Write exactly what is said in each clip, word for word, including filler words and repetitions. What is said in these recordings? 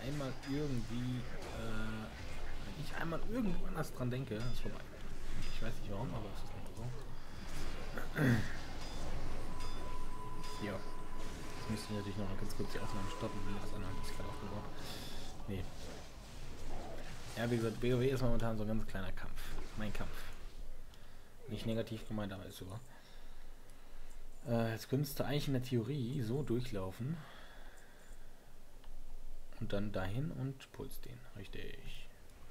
einmal irgendwie, äh, wenn ich einmal irgendwo anders dran denke, ist vorbei. Ich weiß nicht warum, aber es ist nicht so. Ja. Jetzt müsste ich natürlich noch mal ganz kurz die Aufnahme stoppen, wie das andere ist gerade aufgebaut. Nee. Ja, wie gesagt, WoW ist momentan so ein ganz kleiner Kampf. Mein Kampf. Nicht negativ gemeint, aber ist sogar. Äh, jetzt könntest du eigentlich in der Theorie so durchlaufen. Und dann dahin und pulst den. Richtig.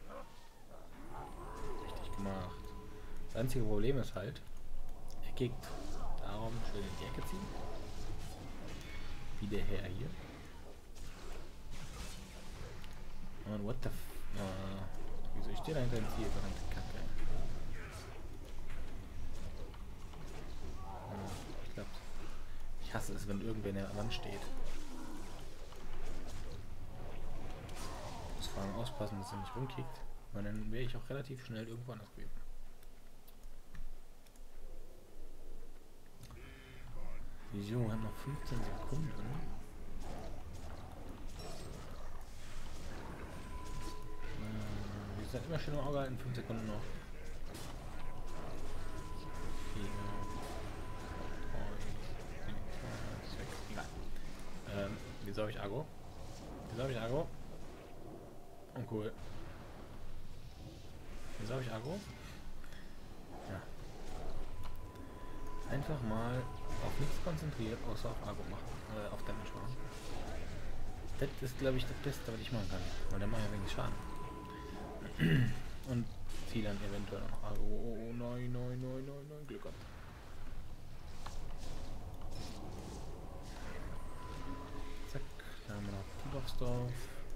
Richtig gemacht. Das einzige Problem ist halt, er kickt. Darum schön in die Ecke ziehen. Wie der Herr hier. Und what the f... Uh, wieso ich stehe dahinter im Ziel? Verdammte Kacke. Uh, ich glaub, ich hasse es, wenn irgendwer in der Wand steht. Ich muss vor allem aufpassen, dass er nicht rumkickt. Weil dann wäre ich auch relativ schnell irgendwo anders gewesen. Wieso? Wir haben noch fünfzehn Sekunden. Äh, wir sind immer schön im Auge halten, fünf Sekunden noch. vier, drei, zwei, sechs, egal. Ähm, wieso habe ich Agro? Wieso habe ich Agro? Und cool. Wieso habe ich Agro? Ja. Einfach mal auf nichts konzentriert, außer auf Agro machen. Äh, auf Damage machen. Das ist, glaube ich, das Beste, was ich machen kann. Weil der macht ja wenig Schaden. Und ziehe dann eventuell noch Agro. Oh, oh, nein, nein, nein, nein, nein. Glück gehabt. Zack. Dann haben wir noch Debuffs drauf.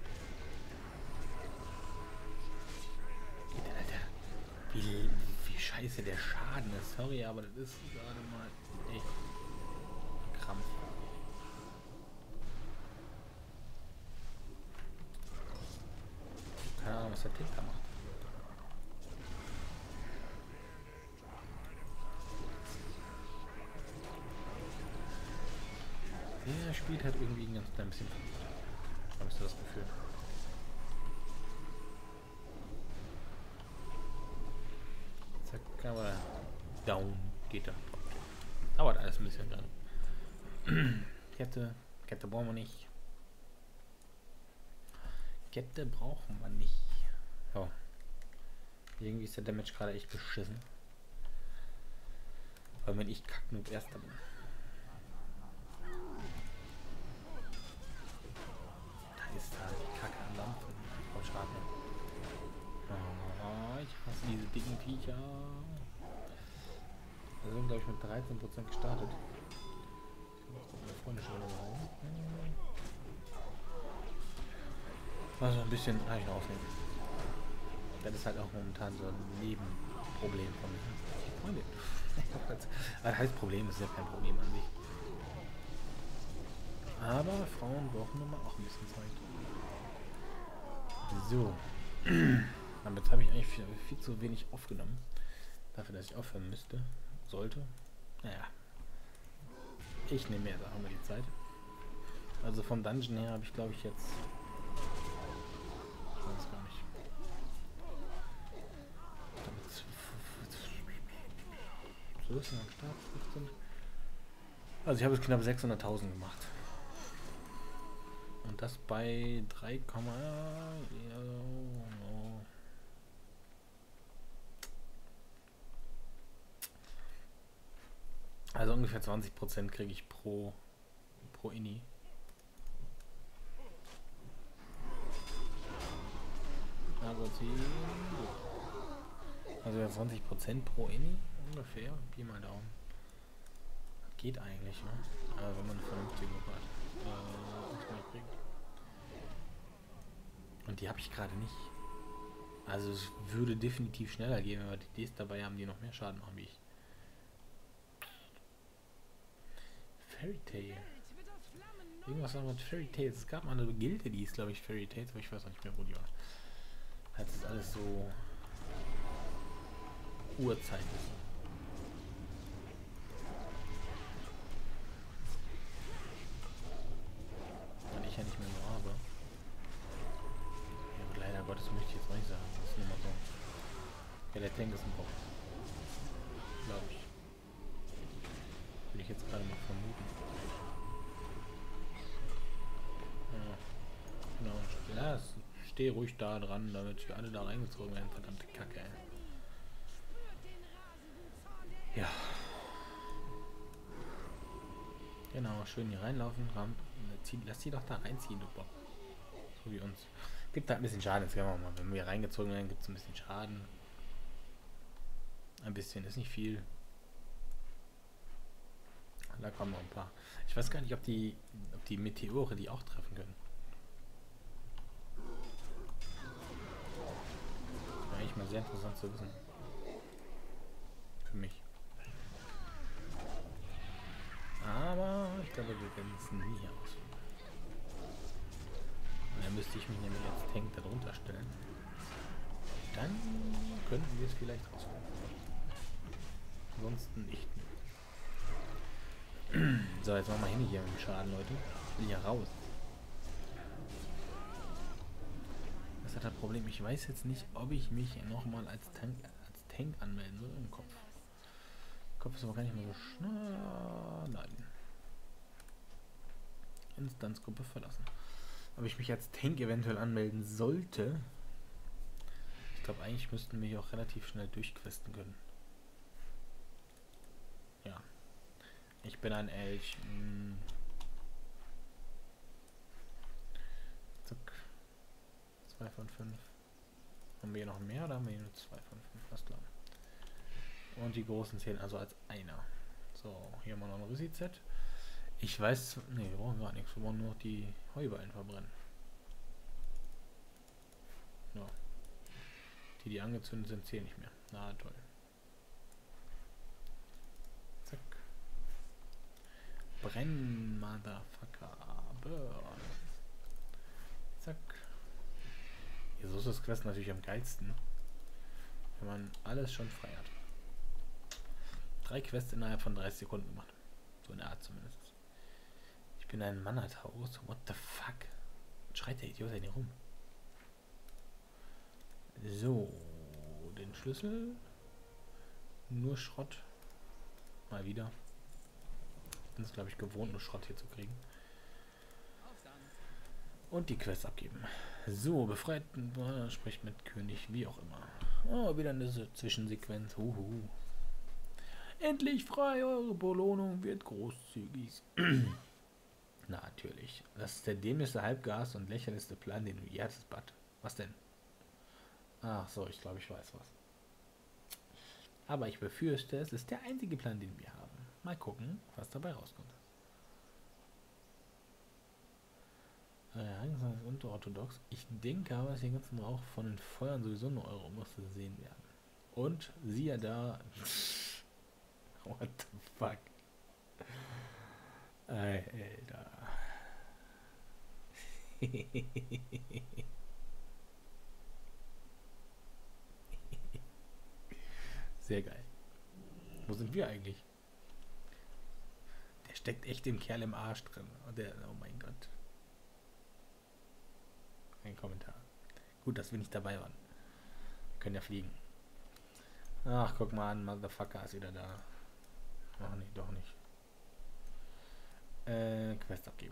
Geht der, Alter. Wie, wie scheiße der Schaden ist. Sorry, aber das ist gerade mal echt Krampf. Keine Ahnung, was der Tinker macht. Der spielt halt irgendwie ein ganz klein bisschen verrückt. Habe ich so das Gefühl. Zack, aber down geht er. Dauert alles ein bisschen dann. Kette, Kette brauchen wir nicht. Kette brauchen wir nicht. Ja. Irgendwie ist der Damage gerade echt beschissen. Weil wenn ich Kacknoob erster bin. Da ist da die Kacke am Lampen. Frau Schadner. Oh, ich hasse diese dicken Viecher. Wir sind, glaube ich, mit dreizehn Prozent gestartet. Meine Freunde schon rein. Also ein bisschen kann ich noch aufnehmen. Das ist halt auch momentan so ein Nebenproblem von mir. Freunde. Das heißt Problem, ist ja kein Problem an sich. Aber Frauen brauchen nun mal auch ein bisschen Zeit. So. Damit habe ich eigentlich viel, viel zu wenig aufgenommen. Dafür, dass ich aufhören müsste. Sollte. Naja. Ich nehme mir jetzt auch mal die Zeit. Also vom Dungeon her habe ich, glaube ich, jetzt... Ich weiß gar nicht. So ist es am Start. Also ich habe jetzt knapp sechshunderttausend gemacht. Und das bei drei, also ungefähr zwanzig Prozent kriege ich pro pro Ini. Also ja, zwanzig Prozent pro Ini ungefähr. Pi mal Daumen. Das geht eigentlich, ne? Aber wenn man eine vernünftige Gruppe hat. Äh, Und die habe ich gerade nicht. Also es würde definitiv schneller gehen, wenn wir die Ds dabei haben, die noch mehr Schaden machen wie ich. Fairy Tail. Irgendwas noch mit Fairy Tails. Es gab mal eine Gilde, die ist, glaube ich, Fairy Tails, aber ich weiß auch nicht mehr, wo die war. Das ist alles so Urzeit. Und ich ja nicht mehr so habe. Gott, das möchte ich jetzt auch nicht sagen. Das ist nur mal so. Ja, der Tank ist ein Bock. Glaube ich. Würde ich jetzt gerade mal vermuten. Ja, genau. Ja, steh ruhig da dran, damit wir alle da reingezogen werden. Verdammte Kacke, ey. Ja. Genau, schön hier reinlaufen. Ram, lass die doch da reinziehen, du Bock. So wie uns. Gibt da ein bisschen Schaden, jetzt können wir mal. Wenn wir reingezogen werden, gibt es ein bisschen Schaden. Ein bisschen, ist nicht viel. Da kommen noch ein paar. Ich weiß gar nicht, ob die, ob die Meteore die auch treffen können. Wäre eigentlich mal sehr interessant zu wissen. Für mich. Aber ich glaube, wir werden es nie aus. Und dann müsste ich mich nämlich als Tank darunter stellen. Dann könnten wir es vielleicht rausfinden. Ansonsten nicht. So, jetzt machen wir hin hier mit dem Schaden, Leute. Ich will hier raus. Das hat das Problem. Ich weiß jetzt nicht, ob ich mich nochmal als Tank, als Tank anmelden soll im Kopf. Der Kopf ist aber gar nicht mehr so schnell. Nein. Instanzgruppe verlassen. Ob ich mich als Tank eventuell anmelden sollte. Ich glaube, eigentlich müssten wir hier auch relativ schnell durchquesten können. Ja. Ich bin ein Elch. Hm. Zack. zwei von fünf. Haben wir hier noch mehr oder haben wir hier nur zwei von fünf? Was klar. Und die großen zählen also als einer. So, hier haben wir noch ein Rüssi-Set. Ich weiß, ne, wir brauchen gar nichts. Wir wollen nur die Heuballen verbrennen. Ja. Die, die angezündet sind, zählen nicht mehr. Na toll. Zack. Brennen, Motherfucker. Burn. Zack. Ja, so ist das Quest natürlich am geilsten. Wenn man alles schon frei hat. Drei Quests innerhalb von dreißig Sekunden gemacht. So in der Art zumindest. Ich bin ein Mannertaurus. What the fuck? Schreit der Idiot hier rum? So. Den Schlüssel. Nur Schrott. Mal wieder. Bin es, glaube ich, gewohnt, nur Schrott hier zu kriegen. Und die Quest abgeben. So, befreiten, spricht mit König, wie auch immer. Oh, wieder eine Zwischensequenz. Huhu. Endlich frei, eure Belohnung wird großzügig. Natürlich. Das ist der dämlichste Halbgas und lächerlichste Plan, den du je hattest, Bud. Was denn? Ach so, ich glaube, ich weiß was. Aber ich befürchte, es ist der einzige Plan, den wir haben. Mal gucken, was dabei rauskommt. Ja, unterorthodox. Ich denke aber, dass die ganzen Rauch von den Feuern sowieso nur eure Oberste sehen werden. Und siehe da. What the fuck? Alter. Sehr geil. Wo sind wir eigentlich? Der steckt echt dem Kerl im Arsch drin. Der, oh mein Gott. Ein Kommentar. Gut, dass wir nicht dabei waren. Wir können ja fliegen. Ach, guck mal an, Motherfucker ist wieder da. Ach nee, doch nicht. Äh, Quest abgeben.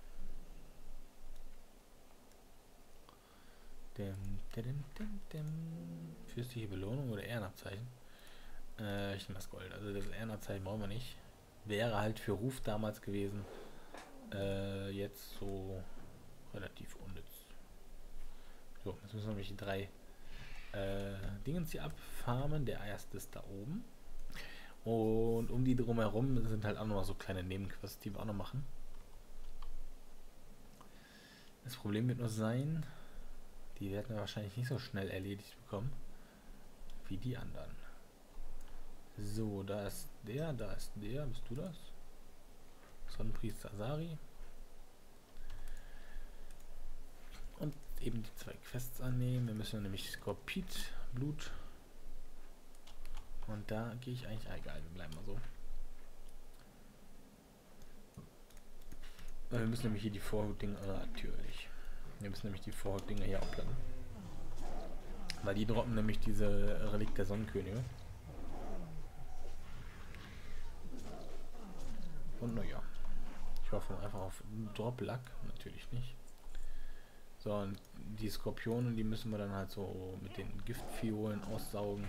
Dem, dem, dem, dem. Fürstliche Belohnung oder Ehrenabzeichen? Äh, ich nehme das Gold. Also das Ehrenabzeichen brauchen wir nicht. Wäre halt für Ruf damals gewesen. Äh, jetzt so relativ unnütz. So, jetzt müssen wir nämlich die drei äh, Dingens hier abfarmen. Der erste ist da oben. Und um die drumherum sind halt auch noch mal so kleine Nebenquests, die wir auch noch machen. Das Problem wird nur sein, die werden wir wahrscheinlich nicht so schnell erledigt bekommen wie die anderen. So, da ist der, da ist der. Bist du das? Sonnenpriester Asari. Und eben die zwei Quests annehmen. Wir müssen nämlich Skorpit, Blut. Und da gehe ich eigentlich, ah, egal, wir bleiben mal so. Wir müssen nämlich hier die Vorhut-Dinger, äh, natürlich. Wir müssen nämlich die Vorhut-Dinger hier aufladen. Weil die droppen nämlich diese Relikt der Sonnenkönige. Und naja. Ich hoffe einfach auf Drop-Luck. Natürlich nicht. So, und die Skorpione, die müssen wir dann halt so mit den Giftfiolen aussaugen.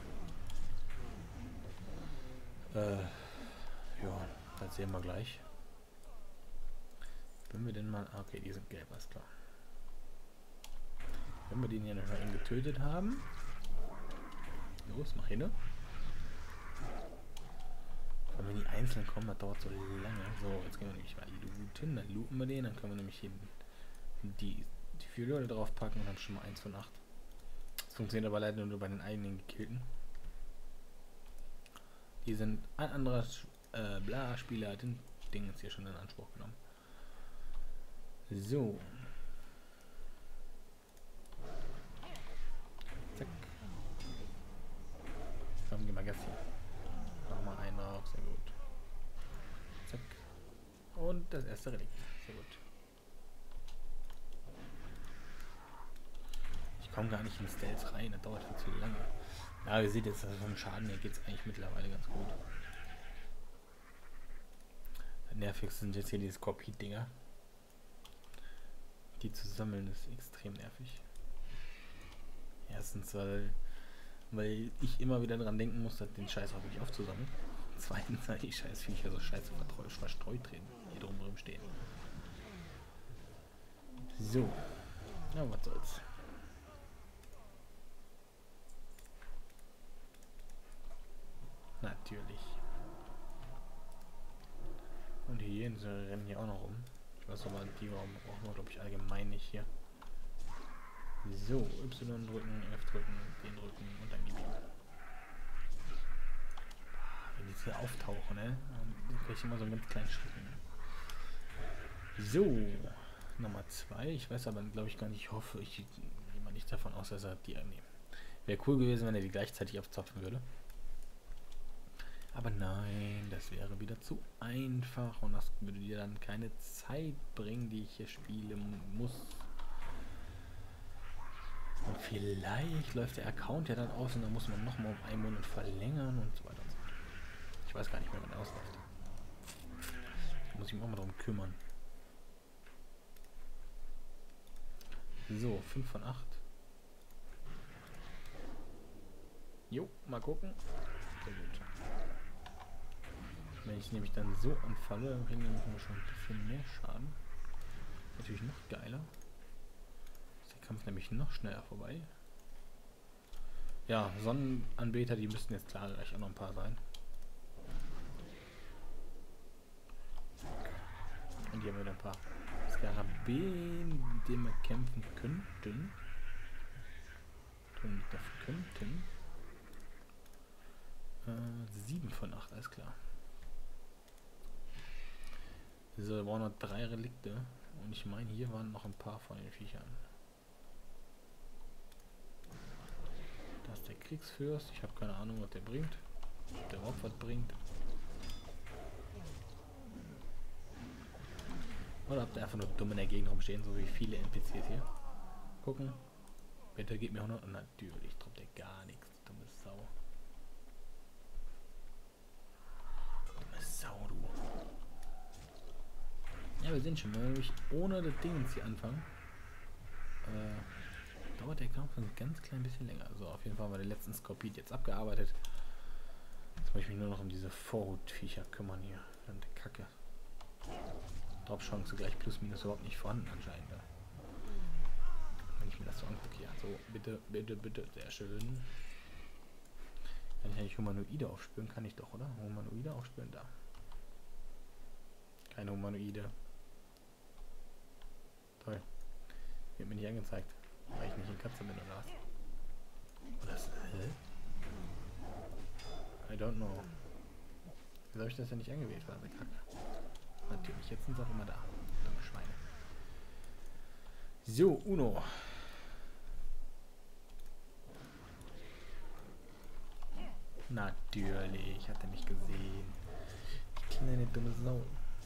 Äh, ja, das sehen wir gleich. Wenn wir denn mal... Okay, die sind gelb, alles klar. Wenn wir den hier noch mal getötet haben... Los, mach hin. Wenn wir die einzeln kommen, das dauert so lange. So, jetzt gehen wir nämlich mal looten. Dann looten wir den, dann können wir nämlich hier die, die vier Leute drauf packen und dann schon mal eins von acht. Das funktioniert aber leider nur bei den eigenen gekillten. Die sind ein anderer äh, bla Spieler hat den Ding jetzt hier schon in Anspruch genommen. So. Zack. Komm, geh mal Gas hier. Mach mal einen drauf, sehr gut. Zack. Und das erste Relikt. Sehr gut. Ich komme gar nicht in Stealth rein, das dauert viel zu lange. Ja, ihr seht jetzt, vom Schaden her geht es eigentlich mittlerweile ganz gut. Das nervigste sind jetzt hier die Skorpid-Dinger. Die zu sammeln ist extrem nervig. Erstens, weil, weil ich immer wieder daran denken muss, den Scheiß auch wirklich aufzusammeln. Zweitens, weil die Scheißviecher so scheiße verstreut drin, hier drumherum stehen. So. Ja, was soll's. Natürlich. Und die Hyänen rennen hier auch noch rum. Ich weiß aber, die brauchen wir, glaube ich, allgemein nicht hier. So, Y drücken, F drücken, den drücken und dann gib ihm. Wenn die hier auftauchen, ne? Dann kriege ich immer so einen ganz kleinen Schritt. So, Nummer zwei. Ich weiß aber, glaube ich, gar nicht. Ich hoffe, ich gehe mal nicht davon aus, dass er die annehmen. Wäre cool gewesen, wenn er die gleichzeitig aufzapfen würde. Aber nein, das wäre wieder zu einfach und das würde dir dann keine Zeit bringen, die ich hier spielen muss. Und vielleicht läuft der Account ja dann aus und dann muss man nochmal um einen Monat verlängern und so weiter und so fort. Ich weiß gar nicht mehr, wann er ausläuft. Da muss ich mich auch mal darum kümmern. So, fünf von acht. Jo, mal gucken. Sehr gut. Wenn ich nämlich dann so anfalle, dann kriegen wir schon ein bisschen mehr Schaden. Natürlich noch geiler. Ist der Kampf nämlich noch schneller vorbei. Ja, Sonnenanbeter, die müssten jetzt klar gleich auch noch ein paar sein. Und hier haben wir wieder ein paar Skarabäen, mit denen wir kämpfen könnten. Und das könnten. Äh, sieben von acht, alles klar. So, wir brauchen noch drei Relikte. Und ich meine, hier waren noch ein paar von den Viechern. Da ist der Kriegsfürst. Ich habe keine Ahnung, was der bringt. Ob der überhaupt was bringt. Oder ob der einfach nur dumm in der Gegend rumstehen, so wie viele N P Cs hier. Gucken. Bitte gib mir hundert. Und natürlich droppt der gar nichts. Dumme Sau. Dumme Sau, du. Ja, wir sehen schon, wenn wir nämlich ohne das Ding hier anfangen, äh, dauert der Kampf ein ganz klein bisschen länger. Also auf jeden Fall haben wir den letzten Skorpid jetzt abgearbeitet. Jetzt muss ich mich nur noch um diese Vorhutviecher kümmern hier. Verdammte Kacke. Drop-Chance gleich plus minus überhaupt nicht vorhanden anscheinend. Ja. Wenn ich mir das so angucke, ja, so, bitte, bitte, bitte, sehr schön. Kann ich eigentlich Humanoide aufspüren? Kann ich doch, oder? Humanoide aufspüren, da. Keine Humanoide. Toll. Wird mir nicht angezeigt. Weil ich nicht in Katze bin oder was? Oder ist, hä? I don't know. Wieso habe ich das ja nicht angewählt? War das Kacke. Natürlich, jetzt sind sie auch immer da. Dumme Schweine. So, Uno. Natürlich, hat er mich gesehen. Die kleine dumme Sau.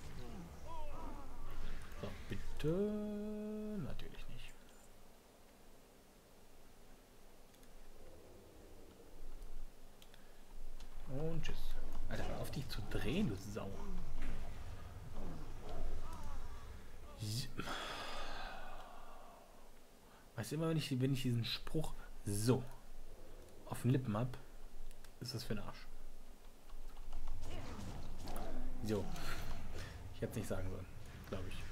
So, bitte. Natürlich nicht. drehen, du Sau. Weißt du, immer wenn ich, wenn ich diesen Spruch so auf den Lippen hab, ist das für ein Arsch. So. Ich hätte es nicht sagen sollen, glaube ich.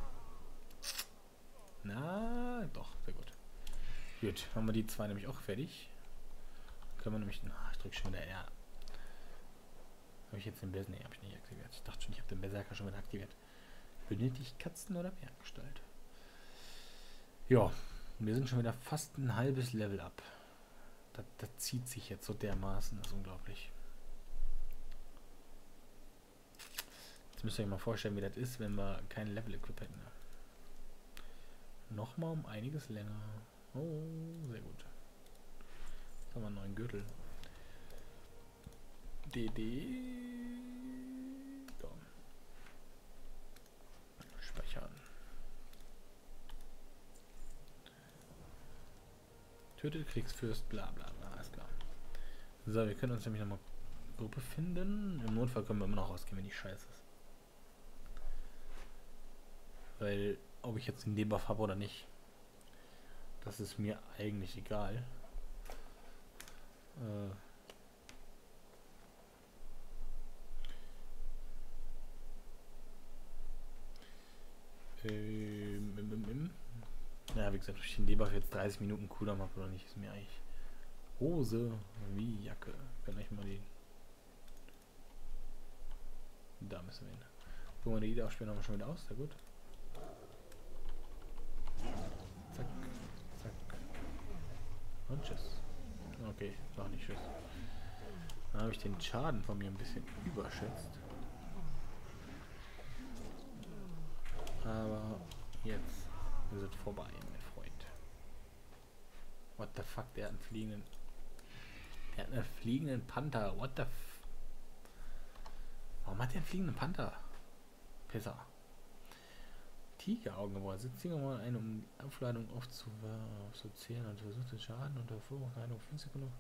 Na, doch, sehr gut. Gut, haben wir die zwei nämlich auch fertig. Können wir nämlich... Ach, ich drücke schon wieder R. Habe ich jetzt den Berserker? Nee, habe ich nicht aktiviert. Ich dachte schon, ich habe den Berserker schon wieder aktiviert. Benötigt Katzen oder Bärengestalt? Ja, wir sind schon wieder fast ein halbes Level ab. Das, das zieht sich jetzt so dermaßen, das ist unglaublich. Jetzt müsst ihr euch mal vorstellen, wie das ist, wenn wir kein Level-Equip hätten. Nochmal um einiges länger. Oh, sehr gut. Jetzt haben wir einen neuen Gürtel. D D. So. Speichern. Tötet Kriegsfürst, bla bla bla, alles klar. So, wir können uns nämlich nochmal Gruppe finden. Im Notfall können wir immer noch rausgehen, wenn die scheiße ist. Weil, ob ich jetzt den Debuff habe oder nicht, das ist mir eigentlich egal. Äh. Ähm, im, im, im. Ja, wie gesagt, ob ich den Debuff jetzt dreißig Minuten Cooldown habe oder nicht, ist mir eigentlich Hose wie Jacke. Wir können euch mal die. Da müssen wir hin. Gucken wir die Wiederaufspielen haben wir schon wieder aus, sehr gut. Zack, zack. Und tschüss. Okay, noch nicht tschüss. Dann habe ich den Schaden von mir ein bisschen überschätzt. Aber jetzt ist es vorbei, mein Freund. What the fuck, der hat einen fliegenden... Der hat einen fliegenden Panther. What the f... Warum hat der einen fliegenden Panther? Pisser. Tigeraugen, wo er sitzt hier mal eine, um die Aufladung aufzuzählen und versucht den Schaden unter Vorbereitung fünf Sekunden.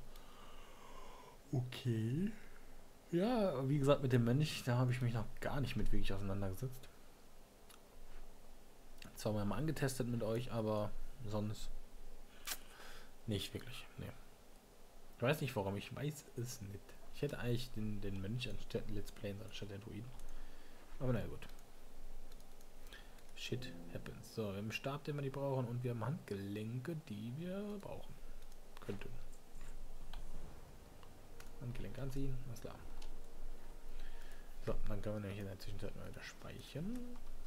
Okay. Ja, wie gesagt, mit dem Mönch, da habe ich mich noch gar nicht mit wirklich auseinandergesetzt. Zwar mal angetestet mit euch, aber sonst nicht wirklich. Nee. Ich weiß nicht warum, ich weiß es nicht. Ich hätte eigentlich den, den Mönch anstatt Let's Playen anstatt der Druiden. Aber naja, gut. Shit happens. So, wir haben Stab, den wir die brauchen, und wir haben Handgelenke, die wir brauchen könnten. Handgelenk anziehen, alles klar. So, dann können wir nämlich in der Zwischenzeit mal wieder speichern.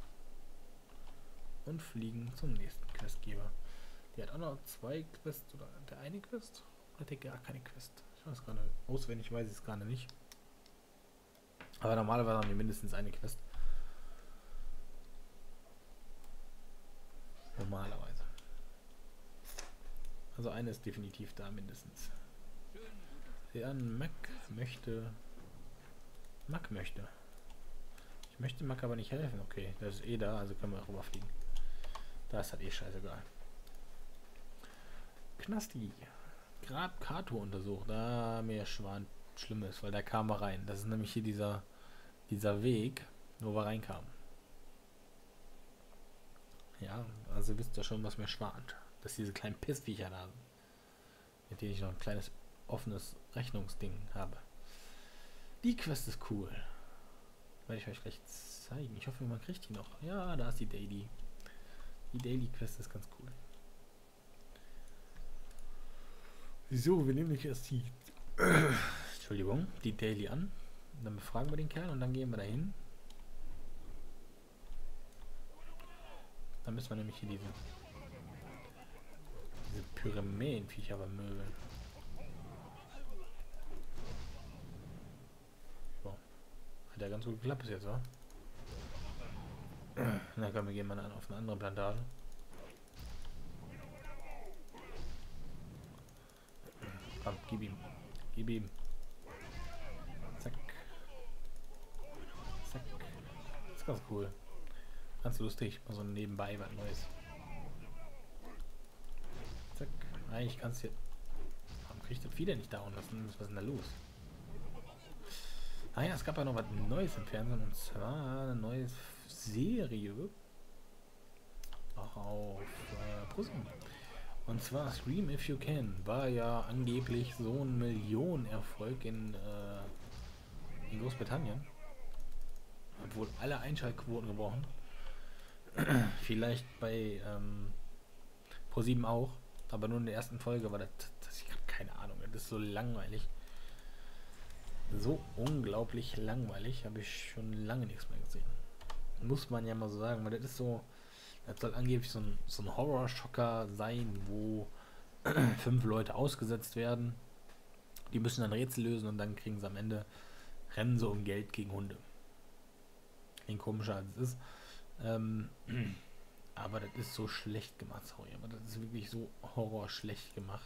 Und fliegen zum nächsten Questgeber. Der hat auch noch zwei Quests, oder der eine Quest? Oder hat der gar keine Quest? Ich weiß gerade, auswendig weiß ich es gerade nicht. Aber normalerweise haben wir mindestens eine Quest. Normalerweise. Also eine ist definitiv da, mindestens. Der Mac möchte... Mac möchte. Ich möchte Mac aber nicht helfen. Okay, das ist eh da, also können wir auch rüberfliegen. Da ist halt eh scheißegal. Knasti. Grab Kato untersucht. Da mir Schwan schlimm ist, weil da kam er rein. Das ist nämlich hier dieser dieser Weg, wo wir reinkamen. Ja, also wisst ihr schon, was mir schwant. Dass diese kleinen Pissviecher da sind. Mit denen ich noch ein kleines offenes Rechnungsding habe. Die Quest ist cool. Werde ich euch gleich zeigen. Ich hoffe, man kriegt die noch. Ja, da ist die Daily. Die Daily Quest ist ganz cool. So, wir nehmen nämlich erst die Entschuldigung, die Daily an. Und dann befragen wir den Kerl und dann gehen wir dahin. Dann müssen wir nämlich hier diese diese Pyramiden-Viecher vermöbeln. So. Hat ja ganz gut geklappt bis jetzt, oder? Na komm, wir gehen mal auf eine andere Plantage. Komm, gib ihm. Gib ihm. Zack. Zack. Das ist ganz cool. Ganz lustig. Mal so nebenbei was Neues. Zack. Eigentlich kannst du... Warum kriegt das wieder nicht down lassen? Was ist denn da los? Ah ja, es gab ja noch was Neues im Fernsehen und zwar eine neue Serie auf äh, ProSieben. Und zwar Scream If You Can war ja angeblich so ein Millionenerfolg in, äh, in Großbritannien. Obwohl alle Einschaltquoten gebrochen. Vielleicht bei ähm, ProSieben auch. Aber nur in der ersten Folge war das, das ich habe keine Ahnung, das ist so langweilig. So unglaublich langweilig, habe ich schon lange nichts mehr gesehen. Muss man ja mal so sagen, weil das ist so, das soll angeblich so ein, so ein Horrorschocker sein, wo fünf Leute ausgesetzt werden. Die müssen dann Rätsel lösen und dann kriegen sie am Ende, rennen sie um Geld gegen Hunde. Klingt komischer als es ist. Ähm, aber das ist so schlecht gemacht, sorry. Aber das ist wirklich so horrorschlecht gemacht.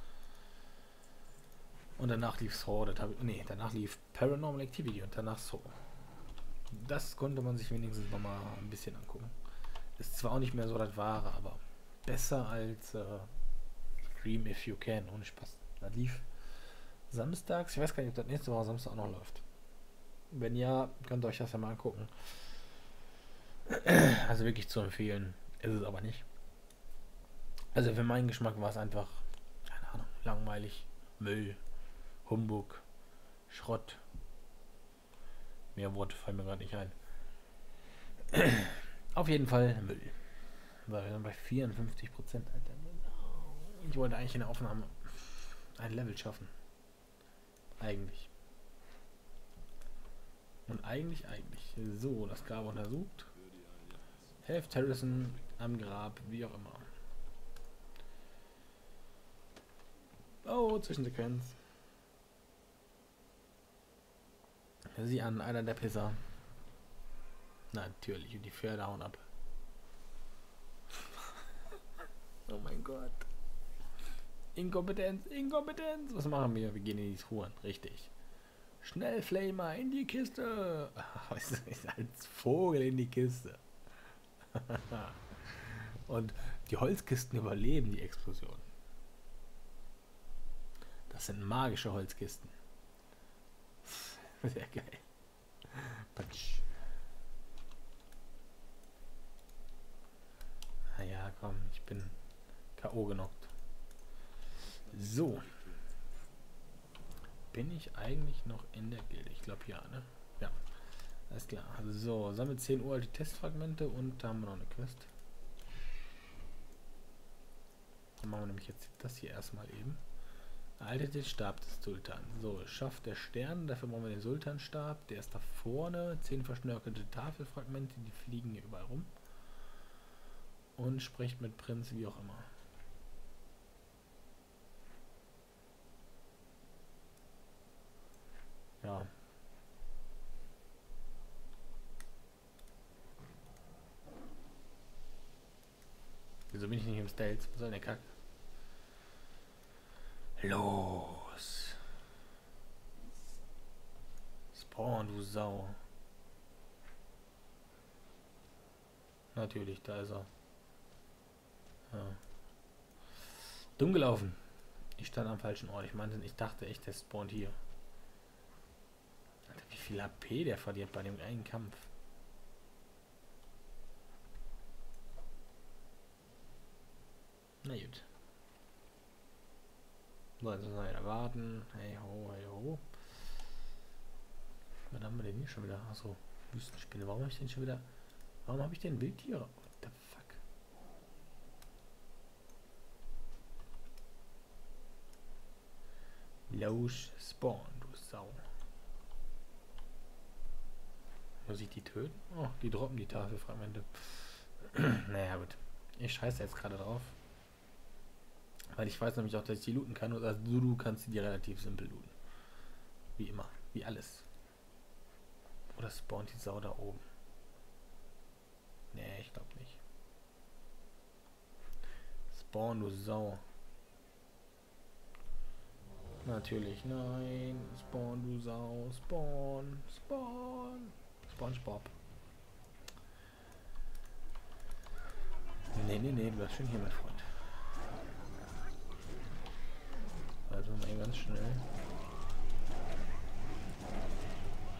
Und danach lief Saw, das hab ich, nee, danach lief Paranormal Activity und danach Saw. Das konnte man sich wenigstens nochmal ein bisschen angucken. Ist zwar auch nicht mehr so das Wahre, aber besser als äh, Scream If You Can, ohne Spaß. Das lief samstags, ich weiß gar nicht, ob das nächste Woche Samstag auch noch läuft. Wenn ja, könnt ihr euch das ja mal angucken. Also wirklich zu empfehlen, ist es aber nicht. Also für meinen Geschmack war es einfach, keine Ahnung, langweilig, Müll, Humbug, Schrott. Mehr Worte fallen mir gerade nicht ein. Auf jeden Fall Müll. Weil wir dann bei vierundfünfzig Prozent, Alter. Ich wollte eigentlich in der Aufnahme ein Level schaffen. Eigentlich. Und eigentlich, eigentlich. So, das Grab untersucht. Helft Harrison am Grab, wie auch immer. Oh, Zwischensequenz. Sieh an, einer der Pisser. Natürlich, und die Pferde hauen ab. Oh mein Gott. Inkompetenz, Inkompetenz. Was machen wir? Wir gehen in die Truhen, richtig. Schnell, Flamer, in die Kiste. Was ist als Vogel in die Kiste? Und die Holzkisten überleben die Explosion. Das sind magische Holzkisten. Sehr geil. Patsch. Naja, komm, ich bin K O genockt. So. Bin ich eigentlich noch in der Gilde? Ich glaube ja, ne? Ja. Alles klar. So, sammelt zehn Uhr die Testfragmente und da haben wir noch eine Quest. Dann machen wir nämlich jetzt das hier erstmal eben. Erhaltet den Stab des Sultan. So, schafft der Stern. Dafür brauchen wir den Sultanstab. Der ist da vorne. Zehn verschnörkelte Tafelfragmente, die fliegen hier überall rum. Und spricht mit Prinz, wie auch immer. Ja. Wieso bin ich nicht im Stealth? Was soll der Kack? Los! Spawn, du Sau. Natürlich, da ist er. Ja. Dumm gelaufen. Ich stand am falschen Ort. Ich meinte, ich dachte echt, der spawnt hier. Alter, wie viel H P der verliert bei dem einen Kampf. Na gut. So, jetzt müssen wir wieder warten. Hey ho, hey ho. Was haben wir denn hier schon wieder? Achso, Wüstenspinne. Warum habe ich den schon wieder... Warum habe ich den Wildtiere? What the fuck? Los, Spawn, du Sau. Muss ich die töten? Oh, die droppen die Tafelfragmente. Naja, gut. Ich scheiße jetzt gerade drauf. Weil ich weiß nämlich auch, dass ich die looten kann. Und als du, du kannst die relativ simpel looten. Wie immer. Wie alles. Oder spawnt die Sau da oben? Nee, ich glaube nicht. Spawn, du Sau. Natürlich, nein. Spawn, du Sau. Spawn. Spawn. SpongeBob. Nee, nee, nee, du bleibst schon hier, mein Freund. Also mal ganz schnell.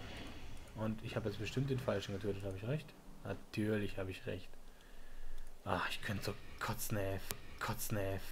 Und ich habe jetzt bestimmt den Falschen getötet, habe ich recht? Natürlich habe ich recht. Ach, ich könnte so kotzen, ey. Kotzen, ey.